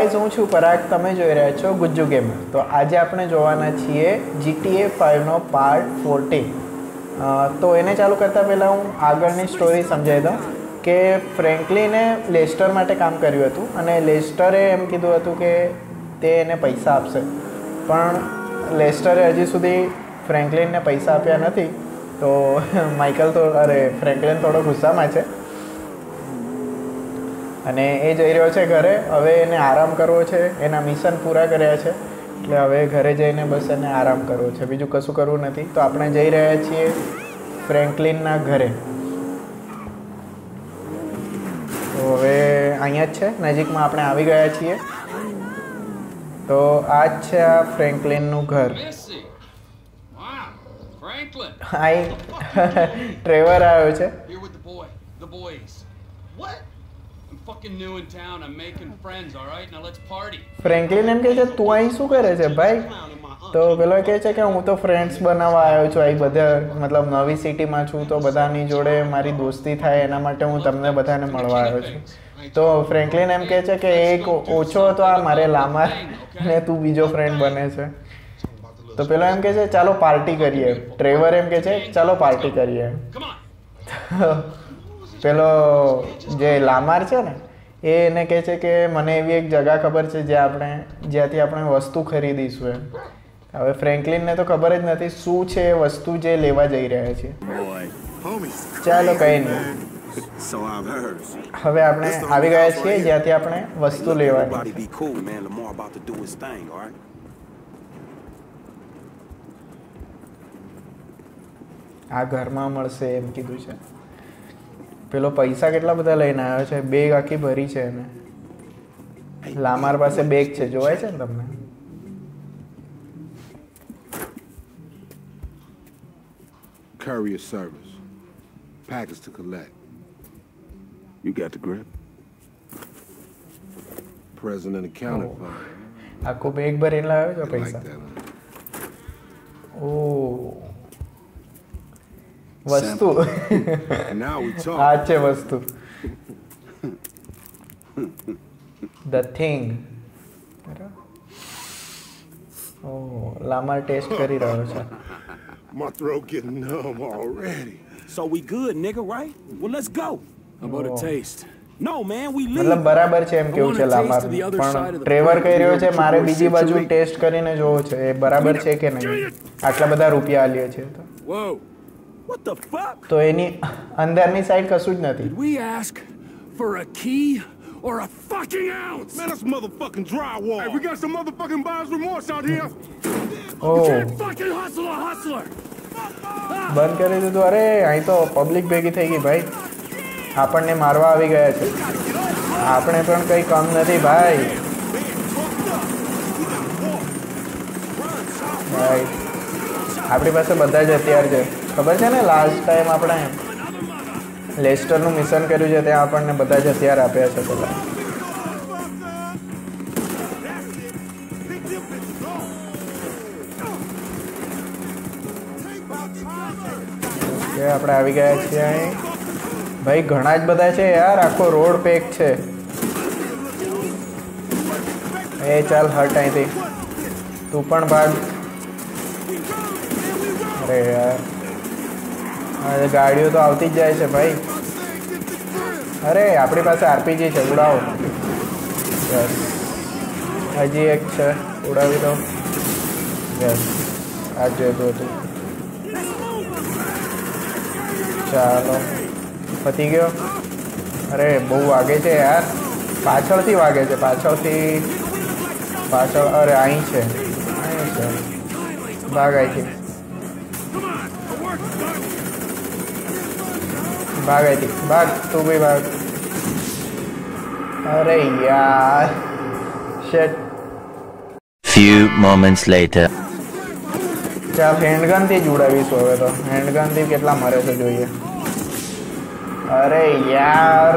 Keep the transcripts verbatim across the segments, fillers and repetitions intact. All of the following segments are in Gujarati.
ગાઈઝ હું છું પરાગ, તમે જોઈ રહ્યા છો ગુજ્જુ ગેમર. તો આજે આપણે જોવાના છીએ જીટીએ ફાઇવનો પાર્ટ ફોર્ટીન. તો એને ચાલુ કરતાં પહેલાં હું આગળની સ્ટોરી સમજાવી દઉં કે ફ્રેન્કલિને લેસ્ટર માટે કામ કર્યું હતું અને લેસ્ટરે એમ કીધું હતું કે તે એને પૈસા આપશે, પણ લેસ્ટરે હજી સુધી ફ્રેન્કલિનને પૈસા આપ્યા નથી. તો માઇકલ તો અરે ફ્રેન્કલિન થોડો ગુસ્સામાં છે અને એ જઈ રહ્યો છે ઘરે. હવે એને આરામ કરવો છે, એના મિશન પૂરા કર્યા છે એટલે હવે ઘરે જઈને બસ એને આરામ કરવો છે, બીજું કશું કરવું નથી. તો આપણે જઈ રહ્યા છીએ ફ્રેન્કલિનના ઘરે. તો હવે અહીંયા જ છે, નજીકમાં આપણે આવી ગયા છીએ. તો આ જ છે આ ફ્રેન્કલિનનું ઘર. હાય, ટ્રેવર આવ્યો છે. ફ્રેન્કલિન એમ કહે છે તું અહીં શું કરે છે ભાઈ? તો પેલો કહે છે કે હું તો ફ્રેન્ડ્સ બનાવવા આવ્યો છું, અહીં બધા મતલબ નવી સિટીમાં છું તો બધાની જોડે મારી દોસ્તી થાય એના માટે હું તમને બધાને મળવા આવ્યો છું. તો ફ્રેન્કલિન એમ કહે છે કે એક ઓછો હતો આ મારે લામાર ને તું બીજો ફ્રેન્ડ બને છે. તો પેલો એમ કહે છે ચાલો પાર્ટી કરીએ. ટ્રેવર એમ કહે છે ચાલો પાર્ટી કરીએ. પેલો જે લામાર છે ને એ એને કહે છે કે મને એવી એક જગા ખબર છે જ્યાં આપણે જ્યાંથી આપણે વસ્તુ ખરીદીશું એમ. હવે ફ્રેન્કલિનને તો ખબર જ નથી શું છે એ વસ્તુ જે લેવા જઈ રહ્યા છે. ચાલો કંઈ નહીં, હવે આપણે આવી ગયા છીએ જ્યાંથી આપણે વસ્તુ લેવાની. આ ઘરમાં મળશે એમ કીધું છે. પેલો પૈસા કેટલા બધા લઈને આવ્યો છે, બેગ આખી ભરી છે એને. લામાર પાસે બેગ છે, જોવાય છે ને તમને? Courier service. Package to collect. You got the grip? President accounted for. આખો બેગ ભરીને લાવ્યો છે પૈસા. ઓ વસ્તુ આ છે વસ્તુ, ધ થિંગ. ઓ લામાર ટેસ્ટ કરી રહ્યો છે. My throat getting numb already. So we good, nigga, right? Well, let's go. How about a taste? No, man, we leave. મતલબ બરાબર છે એમ કેવું છે લામાર, પણ ટ્રેવર કહી રહ્યો છે મારે બીજી બાજુ ટેસ્ટ કરીને જોવો છે એ બરાબર છે કે નહીં. આટલા બધા રૂપિયા આલ્યા છે તો Whoa. What the fuck? તો એની અંદરની સાઈડ કશું જ નથી. Did we ask for a key or a fucking ounce? Man, that's motherfucking drywall. Hey, we got some motherfucking buyer's remorse out here. O Fucking hustler, hustler. બંધ કરી દીધું. અરે અહીં તો પબ્લિક ભેગી થઈ ગઈ ભાઈ, આપણને મારવા આવી ગયા છે. આપણે પણ કંઈ કમ નથી ભાઈ. ભાઈ આપણી પાસે બધા જ હથિયાર છે. ખબર છે ને લાસ્ટ ટાઈમ આપણે લેસ્ટરનું મિશન કર્યું છે ત્યાં આપણને બધા જ હથિયાર આપ્યા છે પેલા. ઓકે આપણે આવી ગયા છીએ અહીં. ભાઈ ઘણા જ બધા છે યાર, આખો રોડ પેક છે. એ ચાલ હટ અહીંથી, તું પણ ભાગ. અરે યાર હવે ગાડીઓ તો આવતી જ જાય છે ભાઈ. અરે આપણી પાસે આરપીજી છે, ઉડાવો. યસ, હજી એક છે, ઉડાવી દો. યસ, આ જ જોઈતું હતું. ચાલો પતી ગયો. અરે બહુ વાગે છે યાર, પાછળથી વાગે છે, પાછળથી પાછળ. અરે અહીં છે, અહીં છે. ભાગ અહીંથી, ભાગ અહીંથી, ભાગ તું બી ભાગ. અરે યાર શેટ. Few moments later. ચાલ હેન્ડગનથી જ ઉડાવીશું હવે તો. હેન્ડગનથી કેટલા મરે છે જોઈએ. અરે યાર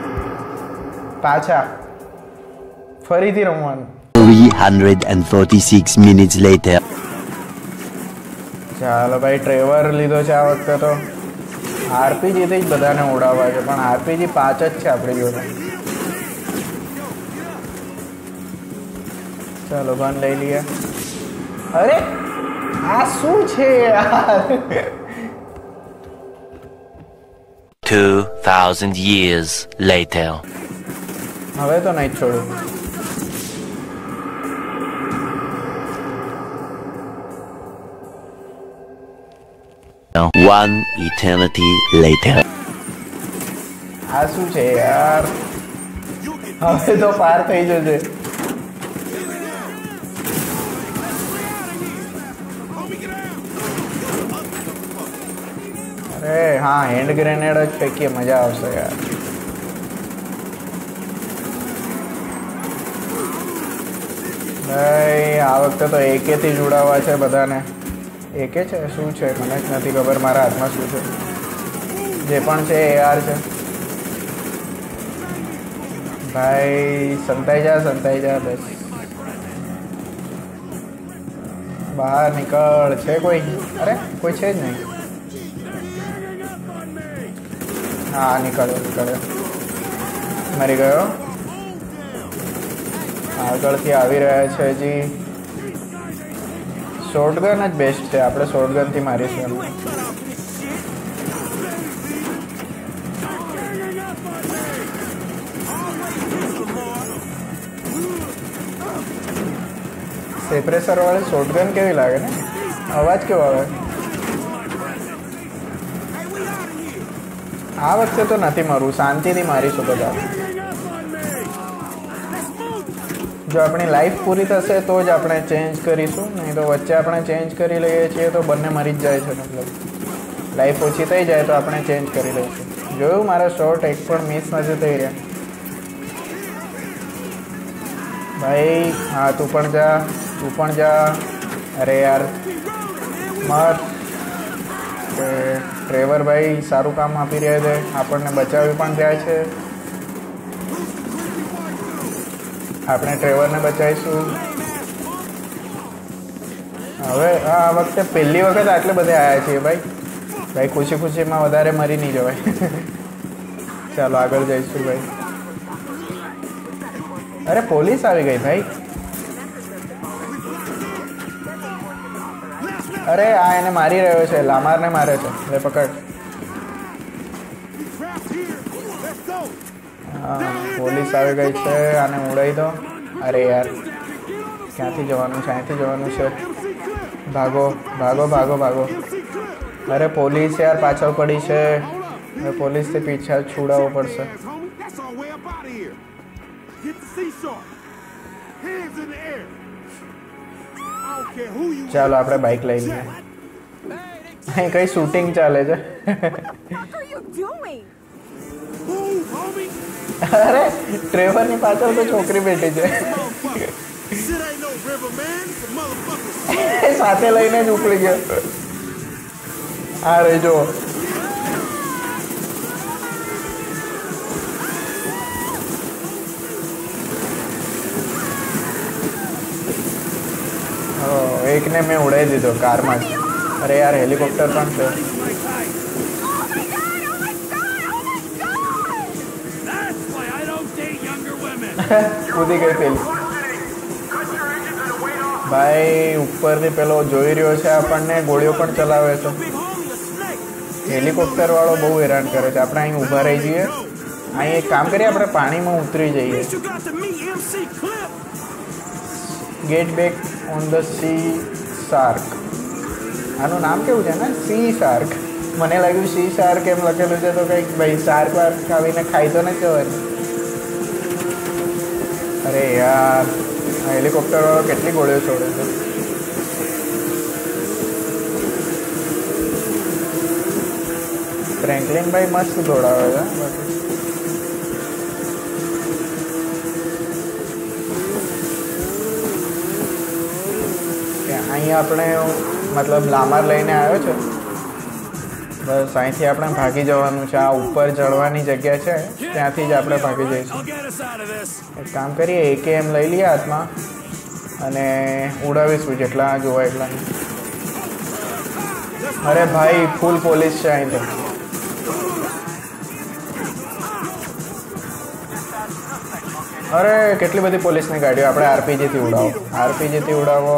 પાછા ફરીથી રમવાનું. three hundred forty-six minutes later. ચાલો ભાઈ ટ્રેવર લીધો છે આ વખતે તો. આરપીજીથી જ બધાને ઉડાવવા છે, પણ આરપીજી પાંચ જ છે આપણી જોડે. ચાલો ગન લઈ લઈએ. અરે આ શું છે યાર? Two thousand years later. હવે તો નહીં છોડું. One eternity later. આ શું છે યાર? હવે તો પાર થઈ જશે. અરે હા, હેન્ડ ગ્રેનેડ જ ફેંકીએ, મજા આવશે યાર. ભાઈ આ વખતે તો એકેથી જોડાવા છે બધાને. એકે છે શું છે મને જ નથી ખબર મારા હાથમાં શું છે. જે પણ છે એઆર છે. ભાઈ સંતાઈ જા સંતાઈ જા બસ. બહાર નીકળ. છે કોઈ? અરે કોઈ છે જ નહીં. હા નીકળ્યો નીકળ્યો. મરી ગયો. આગળથી આવી રહ્યા છે હજી. શોર્ટગન જ બેસ્ટ છે. આપણે શોર્ટગનથી મારીશું. સેપરેસર વાળી શોર્ટગન કેવી લાગે ને? અવાજ કેવો આવે? આ વખતે તો નથી મારવું, શાંતિથી મારીશું બધા. જો આપણી લાઈફ પૂરી થશે તો જ આપણે ચેન્જ કરીશું, નહીં તો વચ્ચે આપણે ચેન્જ કરી લઈએ છીએ તો બંને મરી જ જાય છે. મતલબ લાઈફ ઓછી થઈ જાય તો આપણે ચેન્જ કરી લઈશું. જોયું મારા શોર્ટ એક પણ મિસ નથી થઈ રહ્યા. ભાઈ હા તું પણ જા, તું પણ જા. અરે યાર મત. ટ્રેવર ભાઈ સારું કામ આપી રહ્યા છે, આપણને બચાવી પણ રહ્યા છે. આપણે ટ્રેવરને બચાવીશું. હવે આ વખતે પહેલી વખત આટલે બધે આવ્યા છીએ ભાઈ. ભાઈ ખુશી ખુશીમાં વધારે મરી નહીં જવાય. ચાલો આગળ જઈશું ભાઈ. અરે પોલીસ આવી ગઈ ભાઈ. અરે આ એને મારી રહ્યો છે, લામારને મારે છે. લે પકડ. હા પોલીસ આવી ગઈ છે, આને ઉડાવી દો. અરે યાર ક્યાંથી જવાનું છે? અહીંથી જવાનું છે. ભાગો ભાગો ભાગો ભાગો. અરે પોલીસ યાર પાછળ પડી છે. હવે પોલીસથી પીછા છોડાવવો પડશે. ચાલો આપણે બાઇક લઈ લઈએ. અહીં કઈ શૂટિંગ ચાલે છે. અરે ટ્રેવરની પાછળ તો છોકરી બેઠી છે. સાથે લઈને જ ઉપડી ગયો. હા રે જો. એકને મેં ઉડાવી દીધો કારમાં જ. અરે યાર હેલિકોપ્ટર પણ છે. કૂદી ગઈ પેલી. ભાઈ ઉપરથી પેલો જોઈ રહ્યો છે આપણને, ગોળીઓ પણ ચલાવે છે. હેલિકોપ્ટર વાળો બહુ હેરાન કરે છે. આપણે અહીં ઊભા રહી જઈએ. અહીં એક કામ કરીએ, આપણે પાણીમાં ઉતરી જઈએ. Get back on the sea shark. આનું નામ કેવું છે ને? Sea shark. મને લાગ્યું સી શાર્ક એમ લખેલું છે તો કંઈક ભાઈ શાર્ક વાર્ક આવીને ખાઈ તો નથી જવાની. અરે યાર આ હેલિકોપ્ટર વાળો કેટલી ગોળીઓ છોડે છે. ફ્રેન્કલિન ભાઈ મસ્ત દોડાવે છે. અહીં આપણે મતલબ લામાર લઈને આવ્યો છે. બસ અહીંથી આપણે ભાગી જવાનું છે. આ ઉપર ચડવાની જગ્યા છે, ત્યાંથી જ આપણે ભાગી જઈશું. એક કામ કરીએ, એકે એમ લઈ લઈએ હાથમાં અને ઉડાવીશું જેટલા જોવા એટલા. અરે ભાઈ ફૂલ પોલીસ છે અહીં તો. અરે કેટલી બધી પોલીસની ગાડીઓ. આપણે આરપીજીથી ઉડાવો, આરપીજીથી ઉડાવો.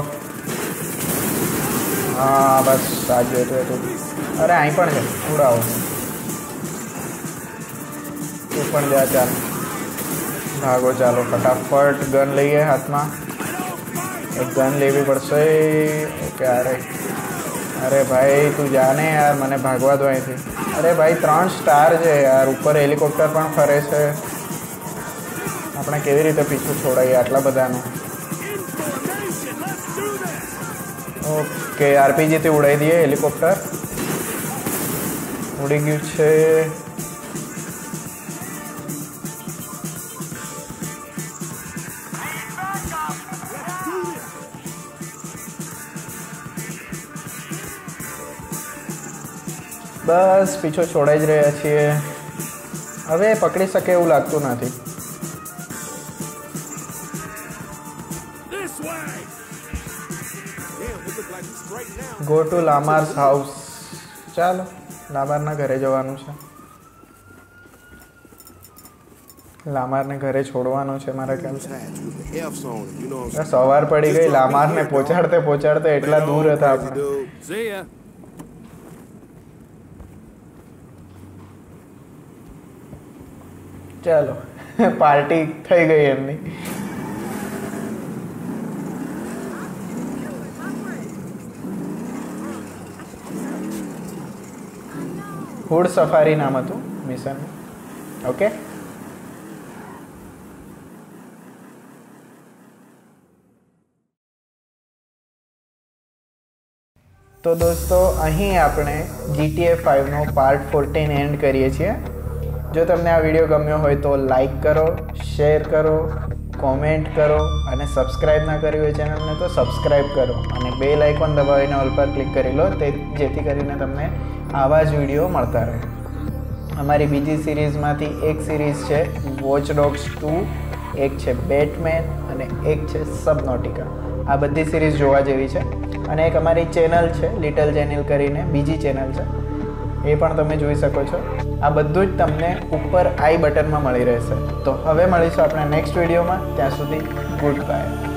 હા બસ આ જ જોઈતું હતું. અરે અહીં પણ છે, ઉડાવો. તું પણ જા. ચાલ ભાગો, ચાલો ફટાફટ. ગન લઈએ હાથમાં. એક ગન લેવી પડશે. ઓકે. અરે અરે ભાઈ તું જાને યાર, મને ભાગવા દો અહીંથી. અરે ભાઈ ત્રણ સ્ટાર છે યાર. ઉપર હેલિકોપ્ટર પણ ફરે છે. આપણે કેવી રીતે પીછું છોડાઈએ આટલા બધાનું? ઓકે આરપીજીથી ઉડાવી દઈએ હેલિકોપ્ટર. ઉડી ગયું છે. બસ પીછો છોડાઈ જ રહ્યા છીએ. હવે પકડી શકે એવું લાગતું નથી. Go to Lamar's house. ચાલો લામારના ઘરે જવાનું છે. લામારને ઘરે છોડવાનું છે મારા ખ્યાલથી. સવાર પડી ગઈ. લામારને પહોંચાડતે પહોંચાડતે એટલા દૂર હતા આપણે. ચાલો પાર્ટી થઈ ગઈ એમની. હુડ સફારી નામ હતું મિશન. ઓકે તો દોસ્તો અહીં આપણે જીટીએ ફાઇવનો પાર્ટ ફોર્ટીન એન્ડ કરીએ છીએ. જો તમને આ વિડીયો ગમ્યો હોય તો લાઈક કરો, શેર કરો, કોમેન્ટ કરો અને સબસ્ક્રાઈબ ના કરી હોય ચેનલને તો સબસ્ક્રાઈબ કરો અને બેલ આઇકોન દબાવીને ઓલ પર ક્લિક કરી લો, તે જેથી કરીને તમને આવા જ વિડીયો મળતા રહે. અમારી બીજી સિરીઝમાંથી એક સિરીઝ છે વોચ ડોગ્સ ટુ, એક છે બેટમેન અને એક છે સબનોટિકા. આ બધી સિરીઝ જોવા જેવી છે. અને એક અમારી ચેનલ છે લિટલ ચેનલ કરીને, બીજી ચેનલ છે, એ પણ તમે જોઈ શકો છો. આ બધું જ તમને ઉપર આઈ બટનમાં મળી રહેશે. તો હવે મળીશું આપણે નેક્સ્ટ વિડીયોમાં. ત્યાં સુધી ગુડ બાય.